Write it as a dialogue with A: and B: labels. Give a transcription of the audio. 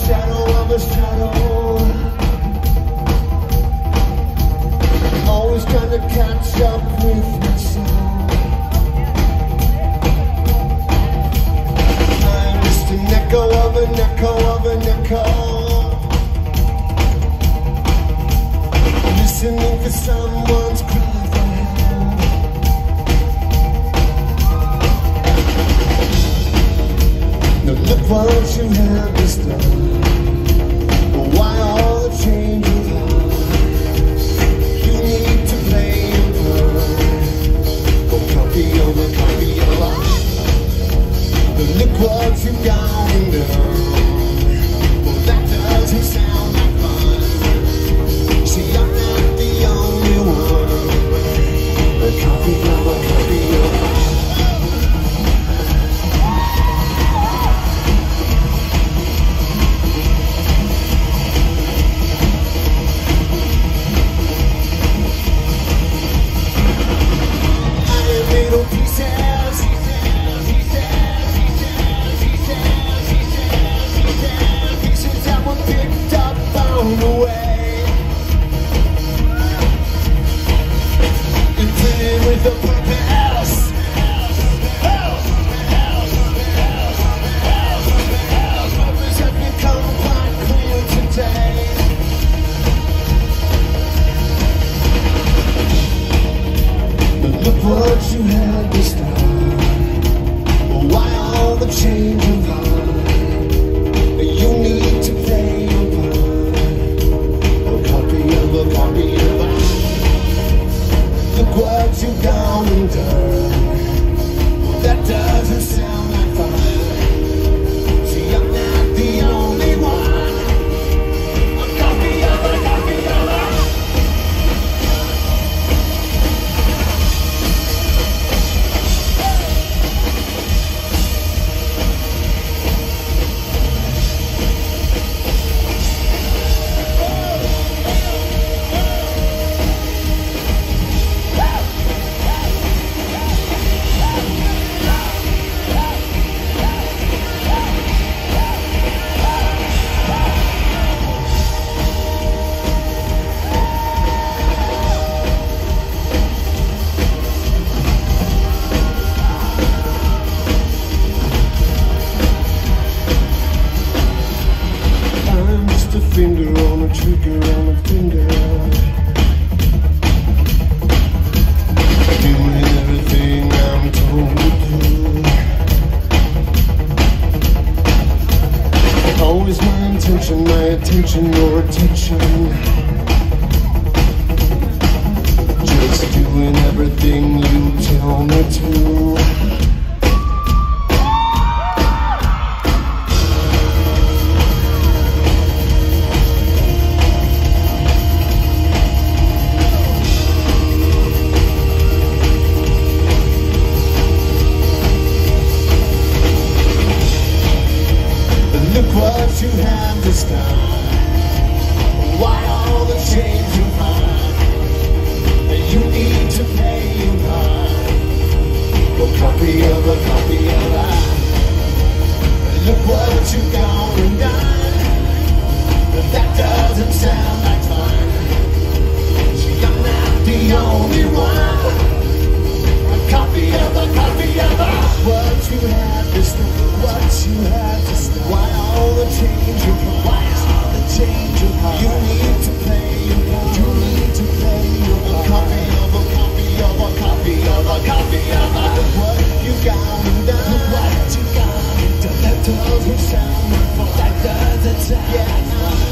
A: shadow of a shadow, always trying to catch up with myself. I'm just an echo of an echo of an echo, listening for someone's cry for help. Now look what you have this time. Why all the change of heart? You need to play your part. Go copy over copy your life. But look what you've gone done. Well, that doesn't sound like fun. See, I'm not the only one. A copy of a copy of life. Little pieces, pieces that were picked up on the way, and printed with a purpose. Purpose has become quite clear today. But look what you had this time. Why all the change of heart? You need to play your part. A copy of us. Look what you've gone and done. That doesn't sound like fun. See, I'm not the only one. A copy of us. A finger on a trigger on a finger, doing everything I'm told to do. Always my intention, my attention, your attention. Just doing everything you tell me to. Look what you have this time. Why all the change of heart? You need to play your part. A copy of a copy of life. Look what you've gone and done. That doesn't sound like fun. See, I'm not the only one. A copy of a copy of life. What you have this time. What you have this time. Why all the change of heart? Why all the change of heart? You need to play your part. You need to play your part. A copy of a copy of a copy of a copy of a. What you got and done. What you got and done. That doesn't sound like fun. That doesn't sound like fun.